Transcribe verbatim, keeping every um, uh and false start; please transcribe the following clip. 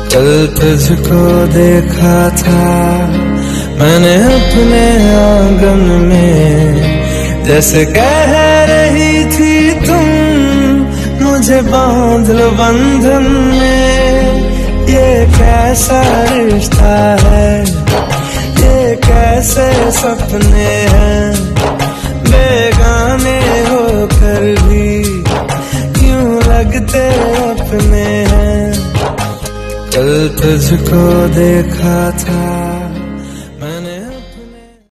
कल तुझको देखा था मैंने अपने आंगन में, जैसे कह रही थी तुम मुझे बांध लो बंधन में। ये कैसा रिश्ता है, ये कैसे सपने हैं, बेगाने होकर भी यूं लगते अपने हैं। कल तुझको देखा था।